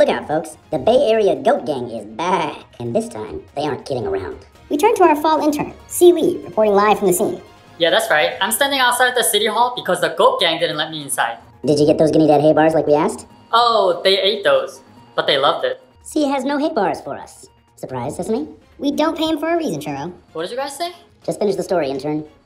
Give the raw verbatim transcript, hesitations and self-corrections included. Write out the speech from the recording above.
Look out, folks. The Bay Area Goat Gang is back. And this time, they aren't kidding around. We turn to our fall intern, C. Lee, reporting live from the scene. Yeah, that's right. I'm standing outside the city hall because the goat gang didn't let me inside. Did you get those GuineaDad hay bars like we asked? Oh, they ate those, but they loved it. C has no hay bars for us. Surprise, Sesame? We don't pay him for a reason, Churro. What did you guys say? Just finish the story, intern.